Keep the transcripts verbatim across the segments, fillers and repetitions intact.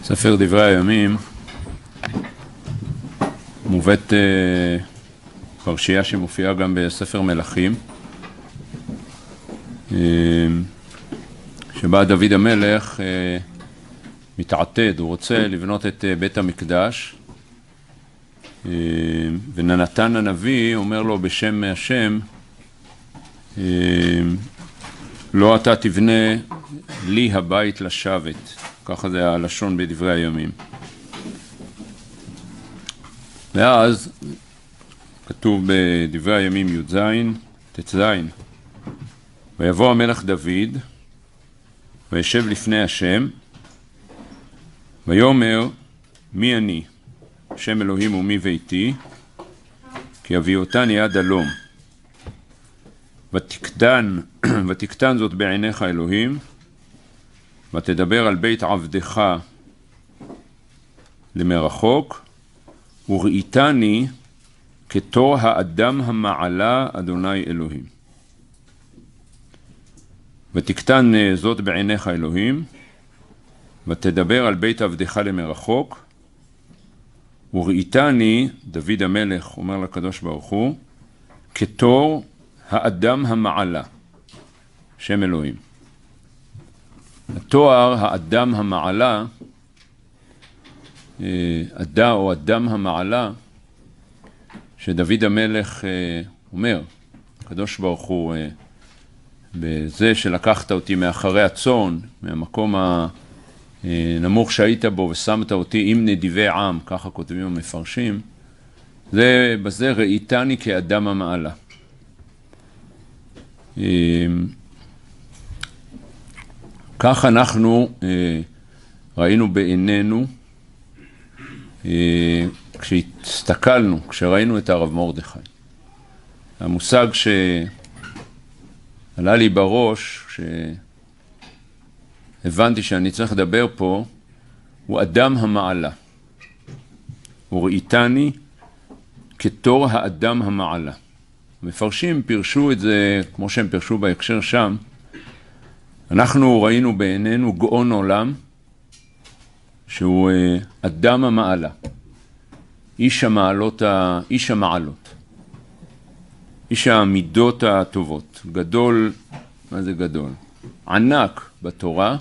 ספר דברי הימים מובאת uh, פרשייה שמופיעה גם בספר מלכים, uh, שבה דוד המלך uh, מתעתד, הוא רוצה לבנות את uh, בית המקדש, uh, ונתן הנביא אומר לו בשם השם, uh, לא אתה תבנה לי הבית לשבת. ככה זה הלשון בדברי הימים. ואז כתוב בדברי הימים י' ז' ת' ז' ויבוא המלך דוד וישב לפני השם ויאמר מי אני שם אלוהים ומי ביתי כי אביא אותני עד הלום ותקטן ותקטן זאת בעיניך אלוהים ותדבר על בית עבדך למרחוק וראיתני כתור האדם המעלה אדוני אלוהים. ותקטן זאת בעיניך אלוהים ותדבר על בית עבדך למרחוק וראיתני, דוד המלך אומר לקדוש ברוך הוא, כתור האדם המעלה, שם אלוהים. התואר האדם המעלה, אדה או אדם המעלה, שדוד המלך אומר, הקדוש ברוך הוא, בזה שלקחת אותי מאחרי הצאן, מהמקום הנמוך שהיית בו ושמת אותי עם נדיבי עם, ככה כותבים המפרשים, זה, בזה ראיתני כאדם המעלה. כך אנחנו אה, ראינו בעינינו, אה, כשהסתכלנו, כשראינו את הרב מרדכי. המושג שעלה לי בראש, שהבנתי שאני צריך לדבר פה, הוא אדם המעלה. וראיתני כתור האדם המעלה. המפרשים פירשו את זה, כמו שהם פירשו בהקשר שם, אנחנו ראינו בעינינו גאון עולם, שהוא אדם המעלה, איש המעלות, איש המעלות, איש המידות הטובות, גדול, מה זה גדול? ענק בתורה,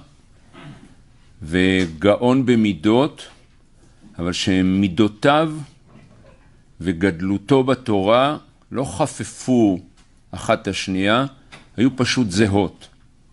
וגאון במידות, אבל שמידותיו וגדלותו בתורה לא חפפו אחת השנייה, היו פשוט זהות.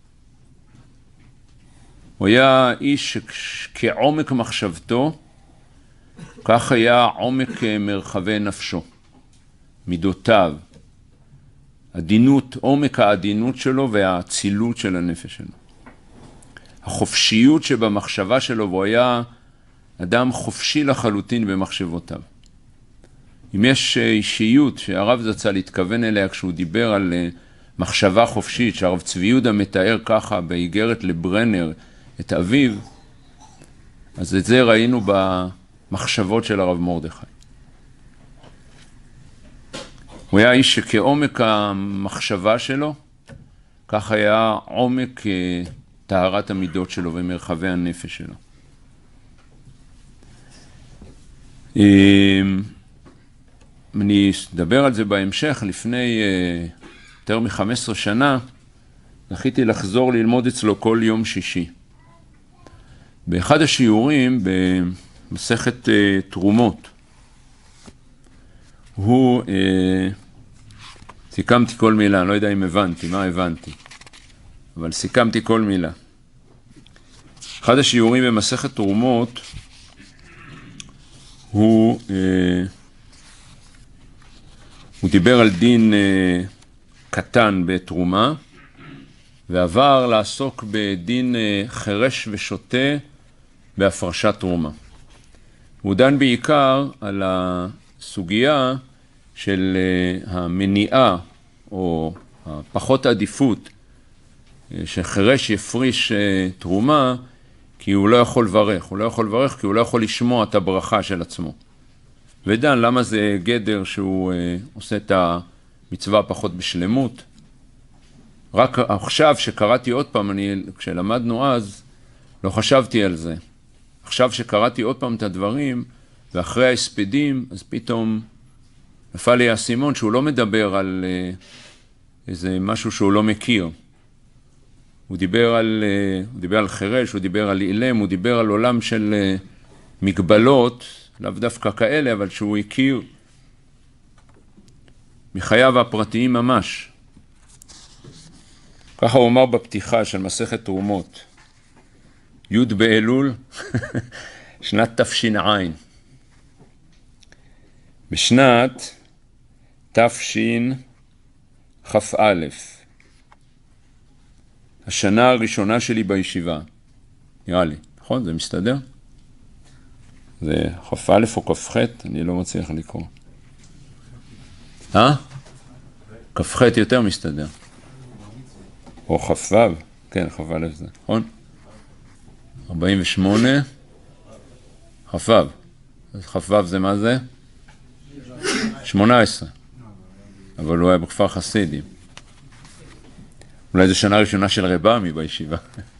הוא היה איש שכעומק מחשבתו, כך היה עומק מרחבי נפשו, מידותיו, עדינות, עומק העדינות שלו והאצילות של הנפש שלו. החופשיות שבמחשבה שלו, והוא היה אדם חופשי לחלוטין במחשבותיו. אם יש אישיות שהרב זצ"ל התכוון אליה כשהוא דיבר על מחשבה חופשית, שהרב צבי יהודה מתאר ככה באיגרת לברנר, את אביו, אז את זה ראינו במחשבות של הרב מרדכי. הוא היה איש שכעומק המחשבה שלו, כך היה עומק טהרת המידות שלו ומרחבי הנפש שלו. אני אדבר על זה בהמשך. לפני יותר מ-חמש עשרה שנה, זכיתי לחזור ללמוד אצלו כל יום שישי. באחד השיעורים במסכת אה, תרומות, הוא, אה, סיכמתי כל מילה, אני לא יודע אם הבנתי, מה הבנתי, אבל סיכמתי כל מילה. אחד השיעורים במסכת תרומות, הוא, אה, הוא דיבר על דין אה, קטן בתרומה, ועבר לעסוק בדין אה, חרש ושוטה, בהפרשת תרומה. הוא דן בעיקר על הסוגיה של המניעה או הפחות עדיפות שחרש יפריש תרומה כי הוא לא יכול לברך. הוא לא יכול לברך כי הוא לא יכול לשמוע את הברכה של עצמו. ודן למה זה גדר שהוא עושה את המצווה פחות בשלמות. רק עכשיו שקראתי עוד פעם, אני, כשלמדנו אז, לא חשבתי על זה. עכשיו שקראתי עוד פעם את הדברים, ואחרי ההספדים, אז פתאום נפל לי האסימון שהוא לא מדבר על איזה משהו שהוא לא מכיר. הוא דיבר על, הוא דיבר על חרש, הוא דיבר על אילם, הוא דיבר על עולם של מגבלות, לאו דווקא כאלה, אבל שהוא הכיר מחייו הפרטיים ממש. ככה הוא אומר בפתיחה של מסכת תרומות. י' באלול, שנת תש"ע. בשנת תשכ"א, השנה הראשונה שלי בישיבה. נראה לי, נכון? זה מסתדר? זה כ"א או כ"ח? אני לא מצליח לקרוא. אה? כ"ח יותר מסתדר. או כ"ו? כן, כ"א זה, נכון? ארבעים ושמונה, כ"ו. אז כ"ו זה מה זה? שמונה עשרה. אבל הוא היה בכפר חסידים. אולי זו שנה ראשונה של רבמי בישיבה.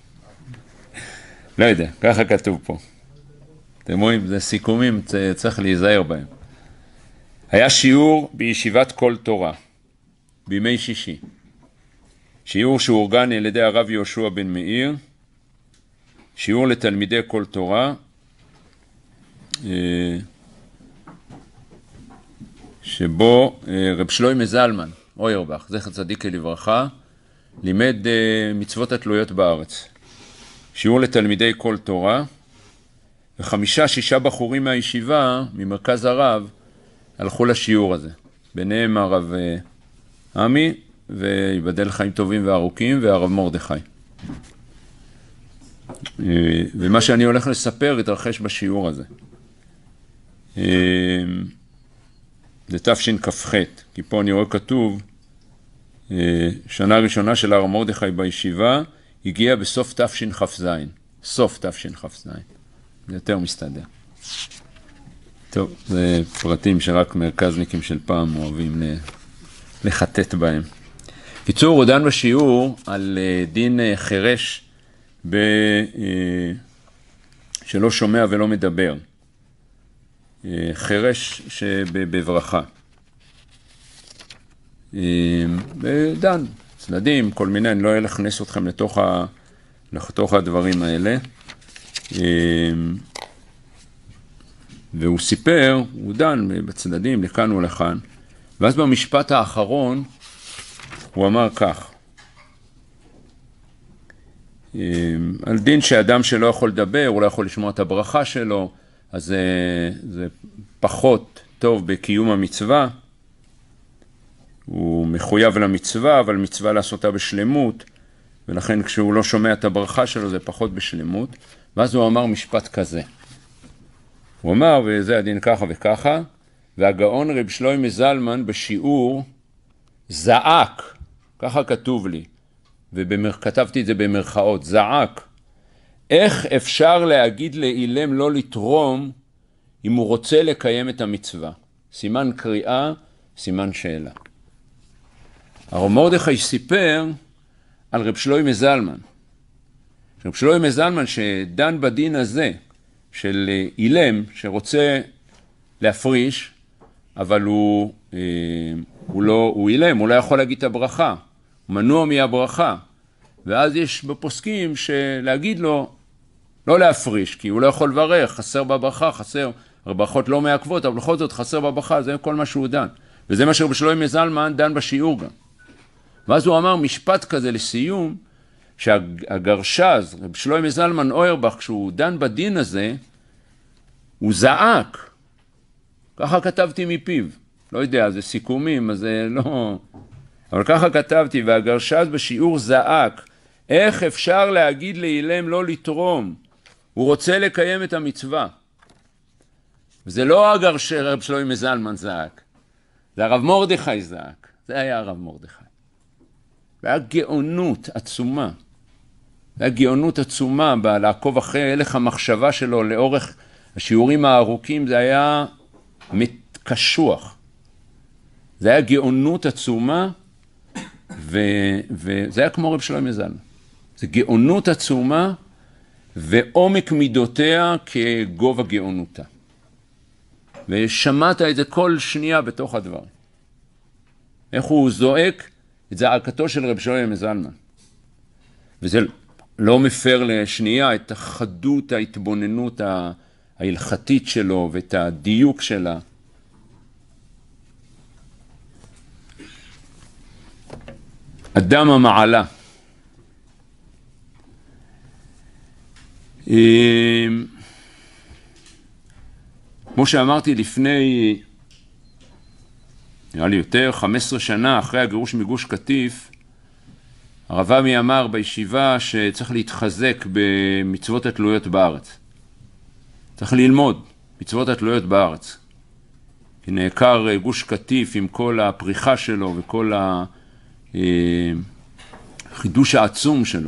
לא יודע, ככה כתוב פה. אתם רואים, זה סיכומים, צריך להיזהר בהם. היה שיעור בישיבת כל תורה, בימי שישי. שיעור שאורגן על ידי הרב יהושע בן מאיר, שיעור לתלמידי כל תורה, שבו רב שלוימי זלמן, אוירבך, זכר צדיק לברכה, לימד מצוות התלויות בארץ. שיעור לתלמידי כל תורה, וחמישה, שישה בחורים מהישיבה, ממרכז הרב, הלכו לשיעור הזה. ביניהם הרב עמי, ויבדל חיים טובים וארוכים, והרב מרדכי. ומה שאני הולך לספר התרחש בשיעור הזה. זה תשכ"ח, כי פה אני רואה כתוב, שנה ראשונה של הרב מרדכי בישיבה, הגיע בסוף תשכ"ז. סוף תשכ"ז. זה יותר מסתדר. טוב, זה פרטים שרק מרכזניקים של פעם אוהבים לחטט בהם. קיצור, הוא דן בשיעור על דין חרש ב... שלא שומע ולא מדבר. חרש שבברכה. ודן, צדדים, כל מיני, אני לא אלכנס אתכם לתוך, ה... לתוך הדברים האלה. והוא סיפר, הוא דן בצדדים לכאן ולכאן, ואז במשפט האחרון הוא אמר כך, על דין שאדם שלא יכול לדבר, הוא לא יכול לשמוע את הברכה שלו, אז זה, זה פחות טוב בקיום המצווה, הוא מחויב למצווה, אבל מצווה לעשותה בשלמות, ולכן כשהוא לא שומע את הברכה שלו זה פחות בשלמות, ואז הוא אמר משפט כזה. הוא אמר, וזה הדין ככה וככה, והגאון רב שלוימי זלמן בשיעור זעק, ככה כתוב לי, וכתבתי את זה במרכאות, זעק, איך אפשר להגיד לאילם לא לתרום אם הוא רוצה לקיים את המצווה? סימן קריאה, סימן שאלה. הרב מרדכי סיפר על רב שלוימי זלמן. רב שלוימי זלמן שדן בדין הזה של אילם שרוצה להפריש, אבל הוא, הוא לא, הוא אילם, הוא לא יכול להגיד את הברכה, הוא מנוע מהברכה. ואז יש בפוסקים שלהגיד לו לא להפריש, כי הוא לא יכול לברך, חסר בברכה, חסר, הברכות לא מעכבות, אבל בכל זאת חסר בברכה, זה כל מה שהוא דן. וזה מה שרב שלוימי זלמן דן בשיעור גם. ואז הוא אמר משפט כזה לסיום, שהגרשז, רב שלוימי זלמן אוירבך, כשהוא דן בדין הזה, הוא זעק. ככה כתבתי מפיו. לא יודע, זה סיכומים, אז זה לא... אבל ככה כתבתי, והגרשז בשיעור זעק, איך אפשר להגיד לאילם לא לתרום? הוא רוצה לקיים את המצווה. וזה לא הגרשז רב שלוימי זלמן זעק, זה הרב מרדכי זעק. זה היה הרב מרדכי. והיה גאונות עצומה. והיה גאונות עצומה בלעקוב אחרי הלך המחשבה שלו לאורך השיעורים הארוכים, זה היה מתקשוח. זה היה גאונות עצומה, ו... וזה היה כמו רב שלוימי זלמן. זה גאונות עצומה, ועומק מידותיה כגובה גאונותה. ושמעת את זה כל שנייה בתוך הדבר. איך הוא זועק את זעקתו של רב שלמה מזלמן. וזה לא מפר לשנייה את החדות, ההתבוננות ההלכתית שלו ואת הדיוק שלה. אדם המעלה. כמו שאמרתי לפני, נראה לי יותר, חמש עשרה שנה אחרי הגירוש מגוש קטיף, הרב עמי אמר בישיבה שצריך להתחזק במצוות התלויות בארץ. צריך ללמוד מצוות התלויות בארץ. כי נעקר גוש קטיף עם כל הפריחה שלו וכל החידוש העצום שלו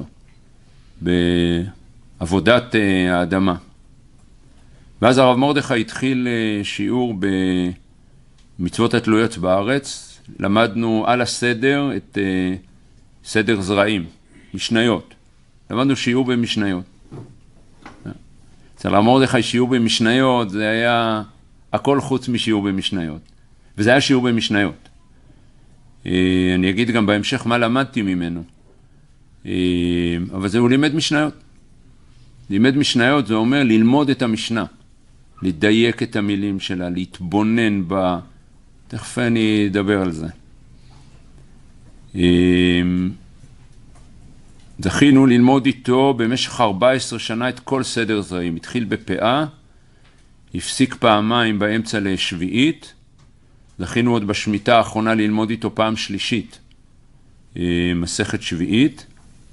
בעבודת האדמה. ואז הרב מרדכי התחיל שיעור במצוות התלויות בארץ. למדנו על הסדר את סדר זרעים, משניות. למדנו שיעור במשניות. אצל הרב מרדכי שיעור במשניות זה היה הכל חוץ משיעור במשניות. וזה היה שיעור במשניות. אני אגיד גם בהמשך מה למדתי ממנו. אבל זה הוא לימד משניות. לימד משניות זה אומר ללמוד את המשנה. לדייק את המילים שלה, להתבונן בה. תכף אני אדבר על זה. זכינו ללמוד איתו במשך ארבע עשרה שנה את כל סדר זרעים. התחיל בפאה, הפסיק פעמיים באמצע לשביעית. זכינו עוד בשמיטה האחרונה ללמוד איתו פעם שלישית, מסכת שביעית.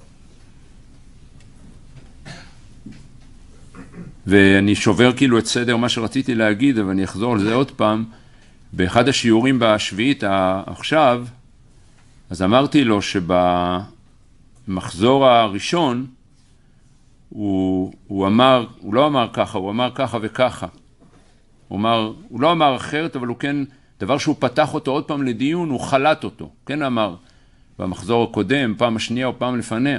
ואני שובר כאילו את סדר מה שרציתי להגיד, אבל אני אחזור על זה עוד פעם. באחד השיעורים בשביעית עכשיו, אז אמרתי לו שבמחזור הראשון, הוא, הוא אמר, הוא לא אמר ככה, הוא אמר ככה וככה. הוא, אמר, הוא לא אמר אחרת, אבל הוא כן, דבר שהוא פתח אותו עוד פעם לדיון, הוא חלט אותו. כן אמר במחזור הקודם, פעם השנייה או פעם לפניה.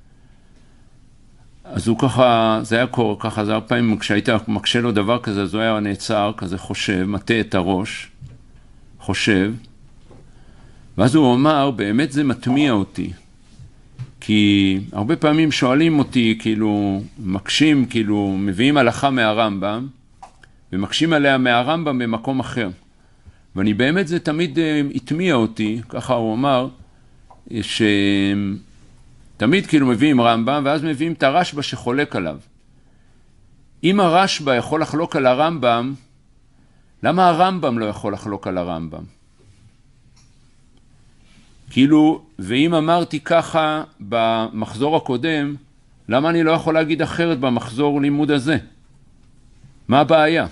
אז הוא ככה, זה היה קורה, ככה, זה הרבה פעמים כשהיית מקשה לו דבר כזה, אז הוא היה נעצר, כזה חושב, מטה את הראש, חושב, ואז הוא אמר, באמת זה מטמיע אותי, כי הרבה פעמים שואלים אותי, כאילו, מקשים, כאילו, מביאים הלכה מהרמב"ם, ומקשים עליה מהרמב"ם במקום אחר. ואני באמת זה תמיד התמיע אותי, ככה הוא אמר, ש... תמיד כאילו מביאים רמב"ם, ואז מביאים את הרשב"א שחולק עליו. אם הרשב"א יכול לחלוק על הרמב"ם, למה הרמב"ם לא יכול לחלוק על הרמב"ם? כאילו, ואם אמרתי ככה במחזור הקודם, למה אני לא יכול להגיד אחרת במחזור לימוד הזה? מה הבעיה?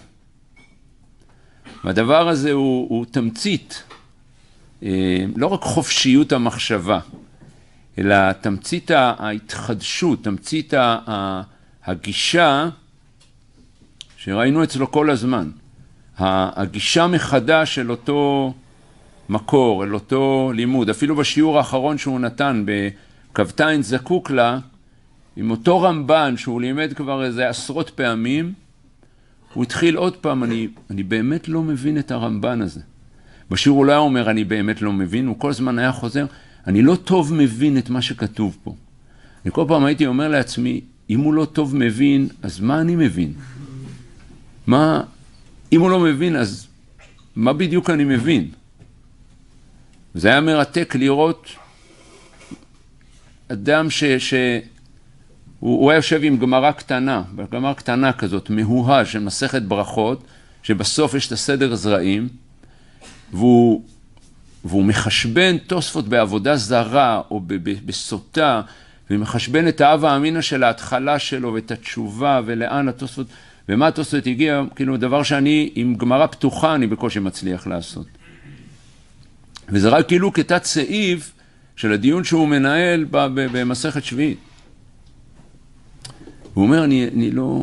והדבר הזה הוא, הוא תמצית, לא רק חופשיות המחשבה, אלא תמצית ההתחדשות, תמצית הגישה שראינו אצלו כל הזמן. הגישה מחדש של אותו מקור, אל אותו לימוד. אפילו בשיעור האחרון שהוא נתן בקבתיים זקוק לה, עם אותו רמב"ן שהוא לימד כבר איזה עשרות פעמים, הוא התחיל עוד פעם, אני, אני באמת לא מבין את הרמב"ן הזה. בשיעור הוא לא אומר, אני באמת לא מבין, הוא כל הזמן היה חוזר, אני לא טוב מבין את מה שכתוב פה. אני כל פעם הייתי אומר לעצמי, אם הוא לא טוב מבין, אז מה אני מבין? מה, אם הוא לא מבין, אז מה בדיוק אני מבין? וזה היה מרתק לראות אדם ש... ש... הוא, הוא היה יושב עם גמרא קטנה, גמרא קטנה כזאת, מהוהה של מסכת ברכות, שבסוף יש את הסדר זרעים, והוא... והוא מחשבן תוספות בעבודה זרה או בסוטה, ומחשבן את האב האמינה של ההתחלה שלו ואת התשובה ולאן התוספות, ומה התוספות הגיע, כאילו דבר שאני עם גמרא פתוחה אני בקושי מצליח לעשות. וזה רק כאילו כתת סעיף של הדיון שהוא מנהל במסכת שביעית. הוא אומר, אני, אני לא...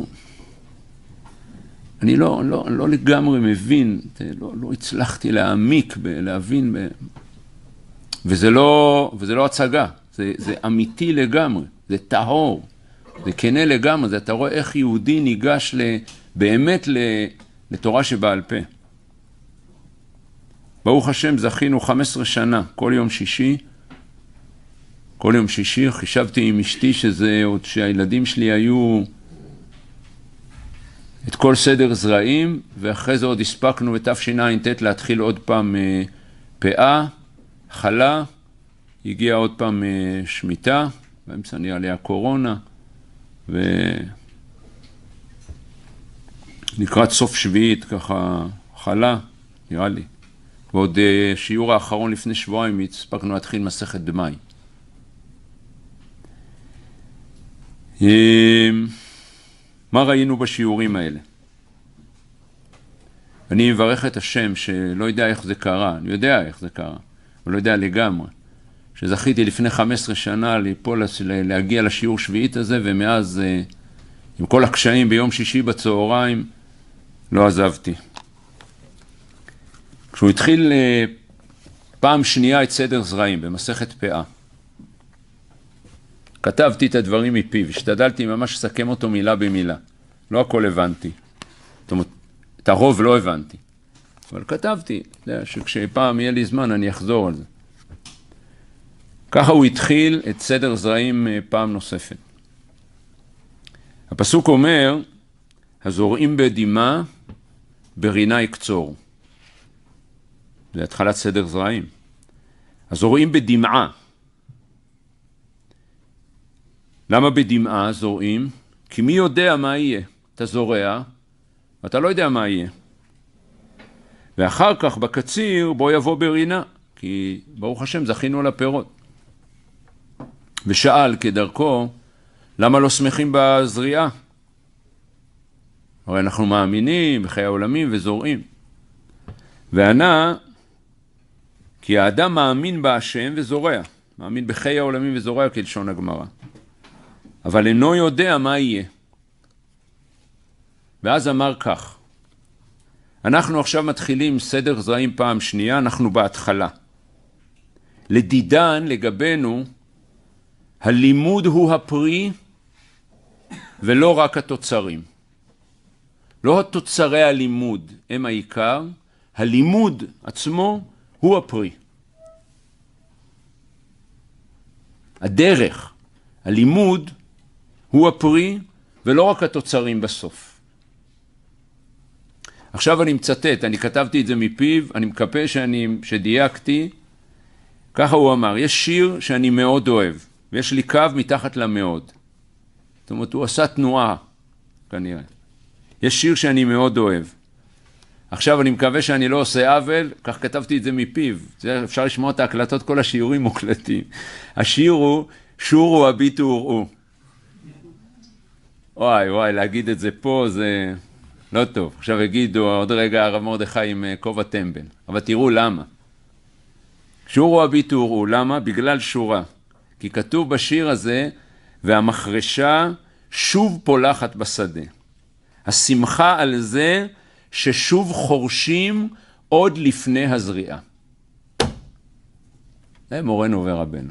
אני לא, לא, לא לגמרי מבין, לא, לא הצלחתי להעמיק, ב, להבין, ב... וזה לא, וזה לא הצגה, זה, זה אמיתי לגמרי, זה טהור, זה כנה לגמרי, זה אתה רואה איך יהודי ניגש באמת לתורה שבעל פה. ברוך השם, זכינו חמש עשרה שנה, כל יום שישי, כל יום שישי, חישבתי עם אשתי שזה עוד שהילדים שלי היו את כל סדר זרעים, ואחרי זה עוד הספקנו בתשע"ט להתחיל עוד פעם פאה, חלה, הגיע עוד פעם שמיטה, באמצע נהיה עליה קורונה, ולקראת סוף שביעית ככה חלה, נראה לי. ועוד שיעור האחרון לפני שבועיים הספקנו להתחיל מסכת במאי. מה ראינו בשיעורים האלה? אני מברך את השם שלא יודע איך זה קרה, אני יודע איך זה קרה, אבל לא יודע לגמרי. שזכיתי לפני חמש עשרה שנה ליפול, להגיע לשיעור שביעית הזה, ומאז עם כל הקשיים ביום שישי בצהריים לא עזבתי. כשהוא התחיל פעם שנייה את סדר זרעים במסכת פאה, כתבתי את הדברים מפיו, השתדלתי ממש לסכם אותו מילה במילה. לא הכל הבנתי. זאת אומרת, את הרוב לא הבנתי. אבל כתבתי, שכשפעם יהיה לי זמן אני אחזור על זה. ככה הוא התחיל את סדר זרעים פעם נוספת. הפסוק אומר, הזורעים בדמעה, ברינה יקצור. זה התחלת סדר זרעים. הזורעים בדמעה. למה בדמעה זורעים? כי מי יודע מה יהיה? אתה זורע, ואתה לא יודע מה יהיה. ואחר כך בקציר בוא יבוא ברינה, כי ברוך השם זכינו על הפירות. ושאל כדרכו, למה לא שמחים בזריעה? הרי אנחנו מאמינים בחיי העולמים וזורעים. וענה, כי האדם מאמין בהשם וזורע. מאמין בחיי העולמים וזורע כלשון הגמרא. אבל אינו יודע מה יהיה. ואז אמר כך, אנחנו עכשיו מתחילים סדר זרעים פעם שנייה, אנחנו בהתחלה. לדידן לגבינו, הלימוד הוא הפרי ולא רק התוצרים. לא התוצרי הלימוד הם העיקר, הלימוד עצמו הוא הפרי. הדרך, הלימוד הוא הפרי ולא רק התוצרים בסוף. עכשיו אני מצטט, אני כתבתי את זה מפיו, אני מקווה שאני, שדייקתי, ככה הוא אמר, יש שיר שאני מאוד אוהב, ויש לי קו מתחת למאוד. זאת אומרת, הוא עשה תנועה, כנראה. יש שיר שאני מאוד אוהב. עכשיו אני מקווה שאני לא עושה עוול, כך כתבתי את זה מפיו. זה, אפשר לשמוע את ההקלטות, כל השיעורים מוקלטים. השיר הוא, שורו הביטו וראו. וואי וואי, להגיד את זה פה זה לא טוב. עכשיו הגידו עוד רגע הרב מרדכי עם כובע טמבל. אבל תראו למה. שורו הביטו וראו. למה? בגלל שורה. כי כתוב בשיר הזה, והמחרשה שוב פולחת בשדה. השמחה על זה ששוב חורשים עוד לפני הזריעה. זה מורנו ורבנו.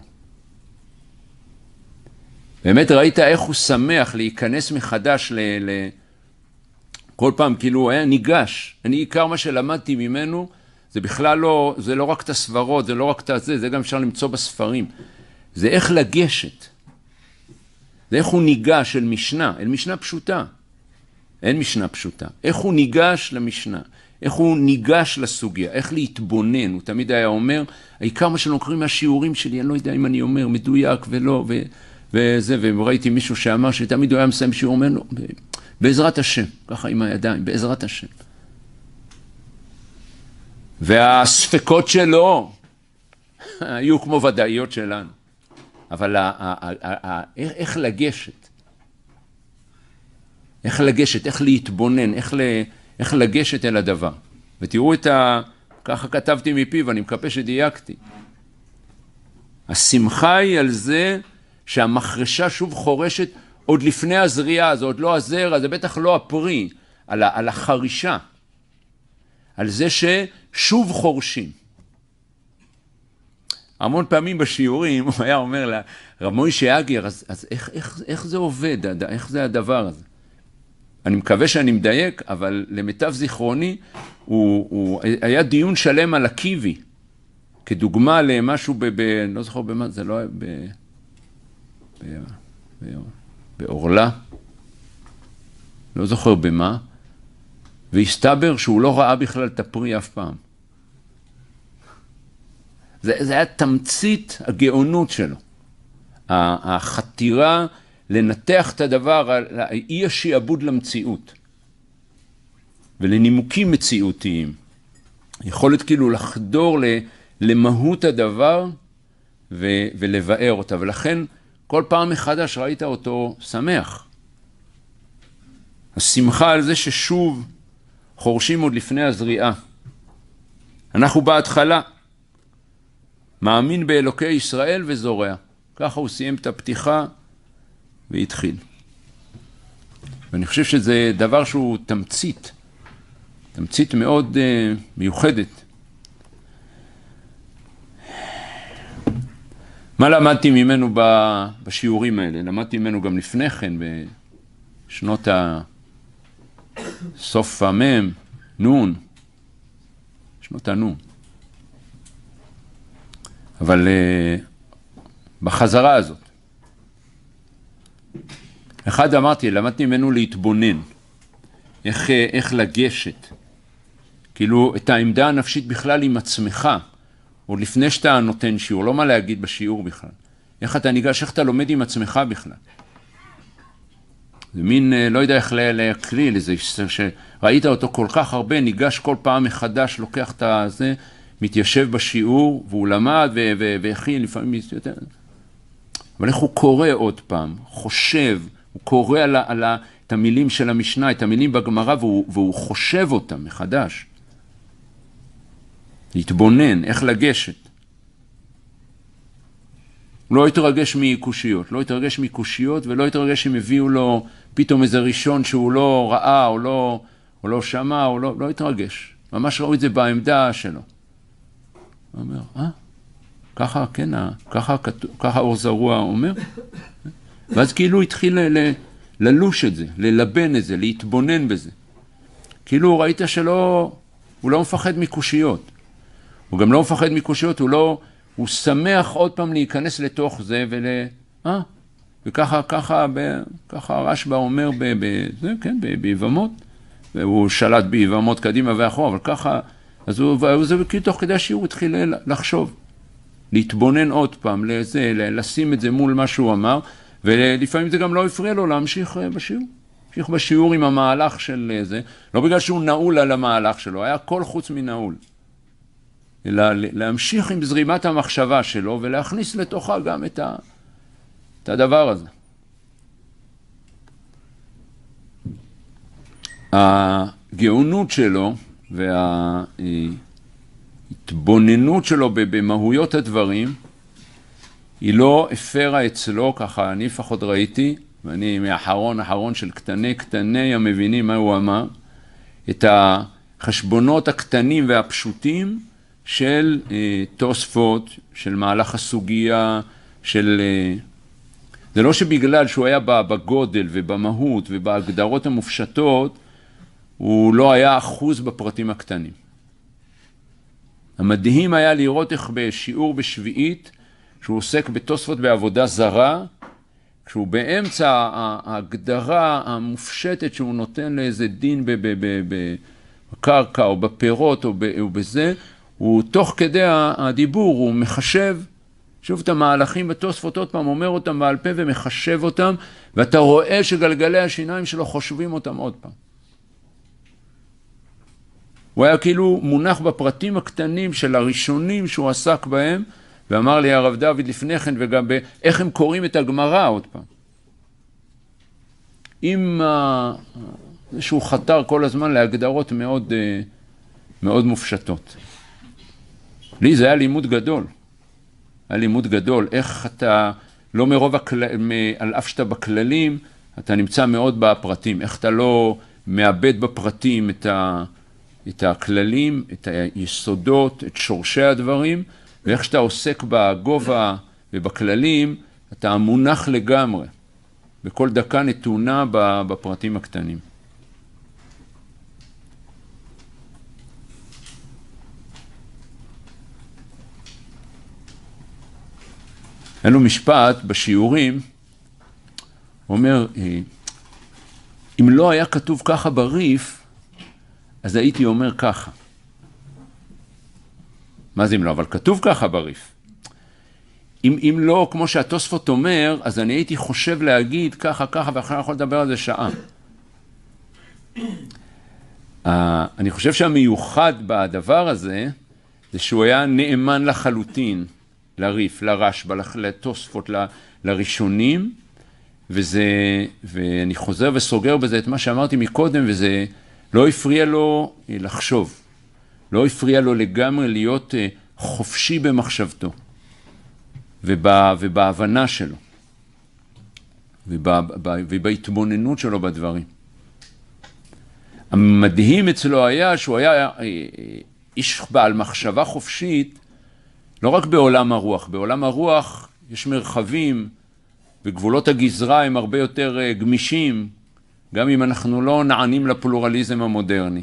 באמת ראית איך הוא שמח להיכנס מחדש ל... ל... כל פעם כאילו הוא היה ניגש. אני עיקר מה שלמדתי ממנו, זה בכלל לא, זה לא רק את הסברות, זה לא רק את זה, זה גם אפשר למצוא בספרים. זה איך לגשת. זה איך הוא ניגש אל משנה, אל משנה פשוטה. אין משנה פשוטה. איך הוא ניגש למשנה, איך הוא ניגש לסוגיה, איך להתבונן. הוא תמיד היה אומר, העיקר מה שאנחנו קוראים מהשיעורים שלי, אני לא יודע אם אני אומר מדויק ולא, ו... וזה, וראיתי מישהו שאמר שתמיד הוא היה מסיים שיעור, אומר לו, בעזרת השם, ככה עם הידיים, בעזרת השם. והספקות שלו היו כמו ודאיות שלנו. אבל איך לגשת? איך לגשת, איך להתבונן, איך, ל, איך לגשת אל הדבר. ותראו את ה... ככה כתבתי מפיו, אני מקווה שדייקתי. השמחה היא על זה שהמחרשה שוב חורשת עוד לפני הזריעה, זה עוד לא הזרע, זה בטח לא הפרי, על, ה, על החרישה. על זה ששוב חורשים. המון פעמים בשיעורים הוא היה אומר לה, רב מוישה אגר, אז, אז איך, איך, איך זה עובד? איך זה הדבר הזה? אני מקווה שאני מדייק, אבל למיטב זיכרוני, הוא, הוא היה דיון שלם על הקיבי, כדוגמה למשהו ב... ב לא זוכר במה, זה לא היה ב... ב... ב... באורלה, לא זוכר במה, והסתבר שהוא לא ראה בכלל את הפרי אף פעם. זה, זה היה תמצית הגאונות שלו. החתירה לנתח את הדבר, אי השיעבוד למציאות, ולנימוקים מציאותיים. יכולת כאילו לחדור למהות הדבר ו, ולבאר אותה, ולכן כל פעם מחדש ראית אותו שמח. השמחה על זה ששוב חורשים עוד לפני הזריעה. אנחנו בהתחלה מאמין באלוקי ישראל וזורע. ככה הוא סיים את הפתיחה והתחיל. ואני חושב שזה דבר שהוא תמצית, תמצית מאוד uh, מיוחדת. מה למדתי ממנו בשיעורים האלה? למדתי ממנו גם לפני כן, בשנות ה... סוף המם, נון, שנות הנון. אבל uh, בחזרה הזאת, אחד אמרתי, למדתי ממנו להתבונן, איך, איך לגשת, כאילו את העמדה הנפשית בכלל עם עצמך, עוד לפני שאתה נותן שיעור, לא מה להגיד בשיעור בכלל, איך אתה ניגש, איך אתה לומד עם עצמך בכלל. זה מין, לא יודע איך להקריא לזה, שראית אותו כל כך הרבה, ניגש כל פעם מחדש, לוקח את זה, מתיישב בשיעור, והוא למד והכין לפעמים יותר. אבל איך הוא קורא עוד פעם, חושב, הוא קורא על, על, את המילים של המשנה, את המילים בגמרא, והוא, והוא חושב אותם מחדש. להתבונן, איך לגשת. הוא לא יתרגש מקושיות, לא יתרגש מקושיות, ולא יתרגש אם הביאו לו פתאום איזה ראשון שהוא לא ראה, או לא, או לא שמע, או לא, לא יתרגש. ממש ראו את זה בעמדה שלו. הוא אומר, אה? ככה, כן, ככה, ככה אור זרוע אומר. ואז כאילו התחיל ל, ל, ללוש את זה, ללבן את זה, להתבונן בזה. כאילו ראית שלא, הוא לא מפחד מקושיות. הוא גם לא מפחד מקושיות, הוא לא, הוא שמח עוד פעם להיכנס לתוך זה ול... אה? וככה, ככה, ב, ככה הרשב"א אומר ב, ב, זה, כן, ב, ביבמות. והוא שלט ביבמות קדימה ואחורה, אבל ככה, אז הוא, זה כאילו תוך כדי השיעור התחיל לחשוב. להתבונן עוד פעם, לזה, לשים את זה מול מה שהוא אמר, ולפעמים זה גם לא הפריע לו להמשיך בשיעור. להמשיך בשיעור עם המהלך של זה, לא בגלל שהוא נעול על המהלך שלו, היה כל חוץ מנעול. אלא להמשיך עם זרימת המחשבה שלו, ולהכניס לתוכה גם את, ה, את הדבר הזה. הגאונות שלו, וה... התבוננות שלו במהויות הדברים, היא לא הפרה אצלו, ככה אני לפחות ראיתי, ואני מאחרון אחרון של קטני קטני המבינים מה הוא אמר, את החשבונות הקטנים והפשוטים של אה, תוספות, של מהלך הסוגיה, של... אה, זה לא שבגלל שהוא היה בגודל ובמהות ובהגדרות המופשטות, הוא לא היה אחוז בפרטים הקטנים. המדהים היה לראות איך בשיעור בשביעית, שהוא עוסק בתוספות בעבודה זרה, כשהוא באמצע ההגדרה המופשטת שהוא נותן לאיזה דין בקרקע או בפירות או בזה, הוא תוך כדי הדיבור, הוא מחשב, שוב את המהלכים בתוספות עוד פעם, אומר אותם בעל פה ומחשב אותם, ואתה רואה שגלגלי השיניים שלו חושבים אותם עוד פעם. הוא היה כאילו מונח בפרטים הקטנים של הראשונים שהוא עסק בהם, ואמר לי הרב דוד לפני כן, וגם באיך הם קוראים את הגמרא עוד פעם. עם זה שהוא חתר כל הזמן להגדרות מאוד, מאוד מופשטות. לי זה היה לימוד גדול. היה לימוד גדול, איך אתה, לא מרוב הכלל, על אף שאתה בכללים, אתה נמצא מאוד בפרטים, איך אתה לא מאבד בפרטים את ה... את הכללים, את היסודות, את שורשי הדברים, ואיך שאתה עוסק בגובה ובכללים, אתה מונח לגמרי. בכל דקה נתונה בפרטים הקטנים. היה לו משפט בשיעורים, הוא אומר, אם לא היה כתוב ככה בריף, אז הייתי אומר ככה. מה זה אם לא? אבל כתוב ככה בריף. אם, אם לא, כמו שהתוספות אומר, אז אני הייתי חושב להגיד ככה, ככה, ואחרי אני יכול לדבר על זה שעה. uh, אני חושב שהמיוחד בדבר הזה, זה שהוא היה נאמן לחלוטין, לריף, לרשב"א, לתוספות, ל, לראשונים, וזה, ואני חוזר וסוגר בזה את מה שאמרתי מקודם, וזה לא הפריע לו לחשוב, לא הפריע לו לגמרי להיות חופשי במחשבתו, ובא, ובהבנה שלו, ובא, ובהתבוננות שלו בדברים. המדהים אצלו היה שהוא היה איש בעל מחשבה חופשית, לא רק בעולם הרוח, בעולם הרוח יש מרחבים, וגבולות הגזרה הם הרבה יותר גמישים, גם אם אנחנו לא נענים לפלורליזם המודרני.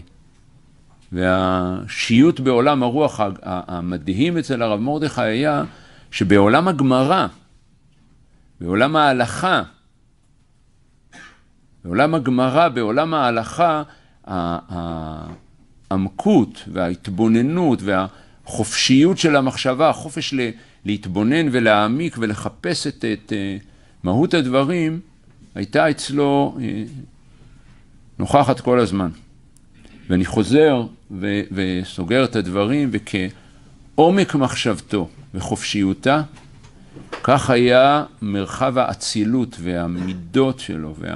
והשיעות בעולם הרוח המדהים אצל הרב מרדכי היה שבעולם הגמרא, בעולם ההלכה, בעולם הגמרא, בעולם ההלכה, העמקות וההתבוננות והחופשיות של המחשבה, החופש להתבונן ולהעמיק ולחפש את, את מהות הדברים, הייתה אצלו נוכחת כל הזמן. ואני חוזר ו- וסוגר את הדברים, וכעומק מחשבתו וחופשיותה, כך היה מרחב האצילות והמידות שלו. וה...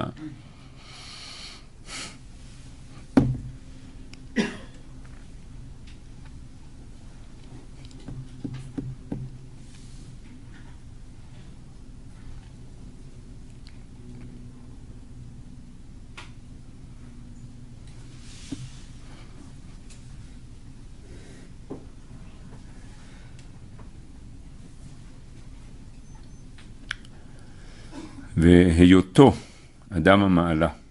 והיותו אדם המעלה.